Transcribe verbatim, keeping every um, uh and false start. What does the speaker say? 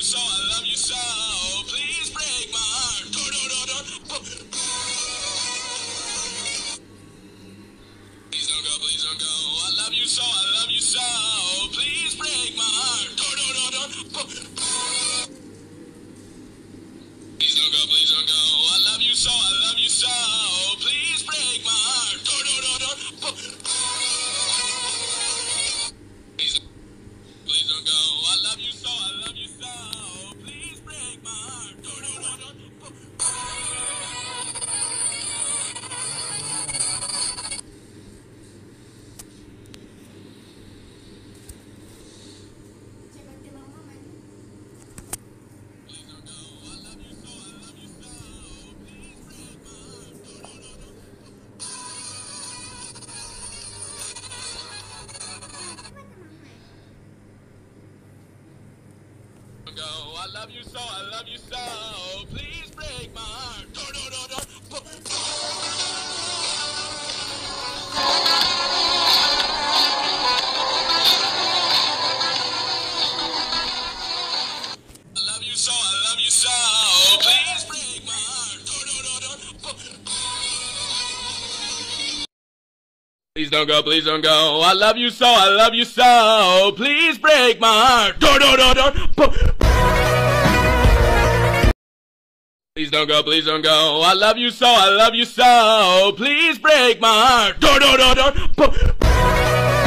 so, I love you so. Please break my heart. Do, do, do, do. Please don't go, please don't go. I love you so, I love you so. Please break my heart. Do, do, do, do. Please don't go, please don't go. I love you so, I love you so. Please break my heart. Do, do, do, do. Please, please don't go. I love you so, I love you so. Please break my heart. Do, do, do, do. Go. I love you so, I love you so. Please break my heart. Do, do, do, do. I love you so, I love you so. Please break my heart. Do, do, do, do. Please don't go, please don't go. I love you so, I love you so. Please break my heart. Do, do, do, do. Please don't go, please don't go. I love you so, I love you so. Please break my heart. Do, do, do, do.